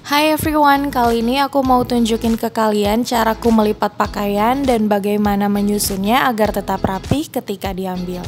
Hai everyone, kali ini aku mau tunjukin ke kalian caraku melipat pakaian dan bagaimana menyusunnya agar tetap rapih ketika diambil.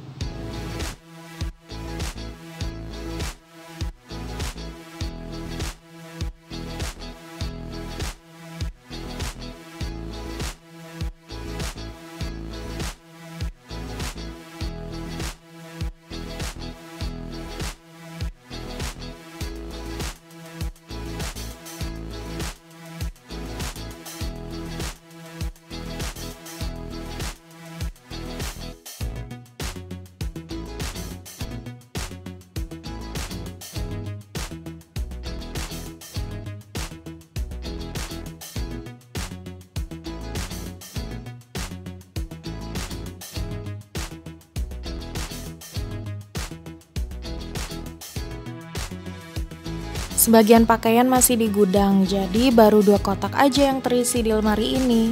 Sebagian pakaian masih di gudang, jadi baru 2 kotak aja yang terisi di lemari ini.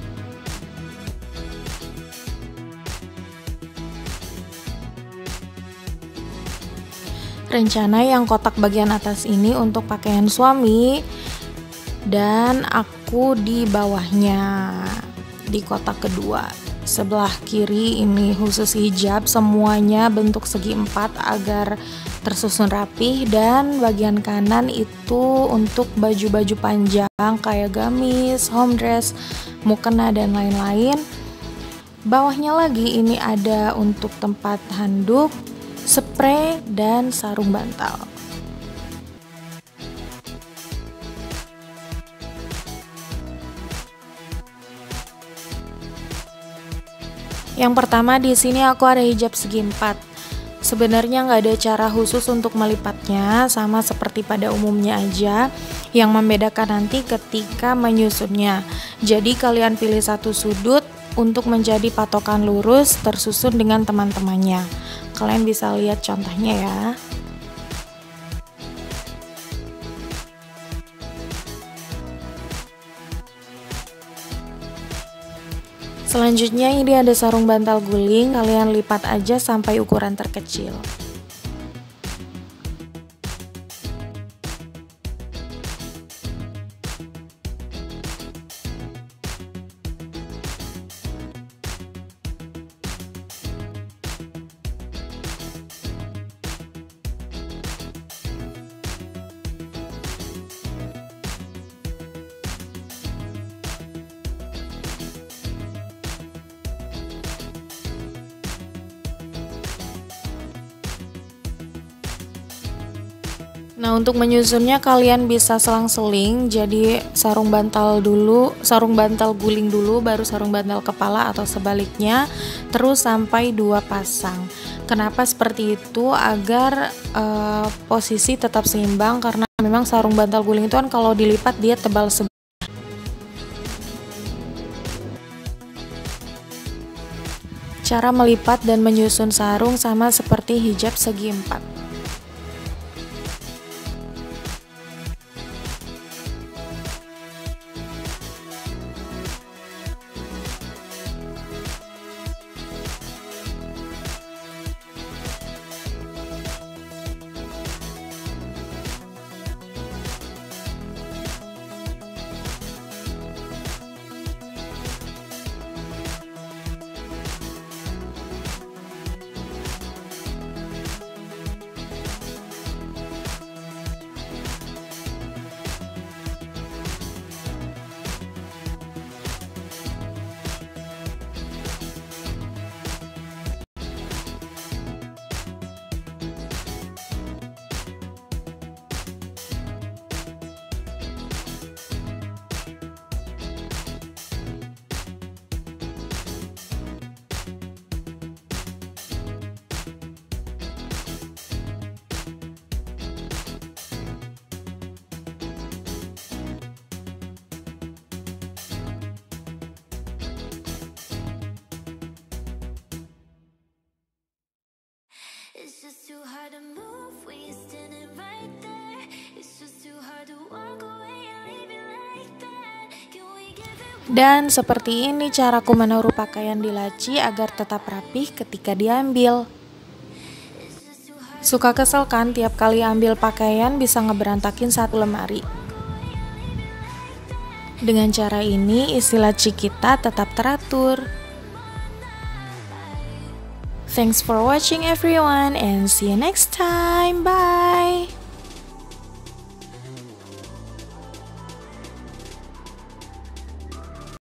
Rencana yang kotak bagian atas ini untuk pakaian suami, dan aku di bawahnya, di kotak kedua. Sebelah kiri ini khusus hijab, semuanya bentuk segi 4 agar tersusun rapih, dan bagian kanan itu untuk baju-baju panjang kayak gamis, home dress, mukena dan lain-lain. Bawahnya lagi ini ada untuk tempat handuk, spray, dan sarung bantal. Yang pertama di sini aku ada hijab segi 4. Sebenarnya nggak ada cara khusus untuk melipatnya, sama seperti pada umumnya aja. Yang membedakan nanti ketika menyusunnya. Jadi kalian pilih satu sudut untuk menjadi patokan lurus tersusun dengan teman-temannya. Kalian bisa lihat contohnya ya. Selanjutnya ini ada sarung bantal guling, kalian lipat aja sampai ukuran terkecil. Nah, untuk menyusunnya kalian bisa selang-seling, jadi sarung bantal guling dulu, baru sarung bantal kepala atau sebaliknya, terus sampai 2 pasang. Kenapa seperti itu? Agar posisi tetap seimbang, karena memang sarung bantal guling itu kan kalau dilipat dia tebal sebelah. Cara melipat dan menyusun sarung sama seperti hijab segi 4. It's just too hard to move when you're standing right there. It's just too hard to walk away and leave it like that. Can we give it? Dan seperti ini caraku menaruh pakaian di laci agar tetap rapih ketika diambil. Suka kesel kan tiap kali ambil pakaian bisa ngeberantakin satu lemari. Dengan cara ini, istilah Cikita tetap teratur. Thanks for watching everyone and see you next time. Bye!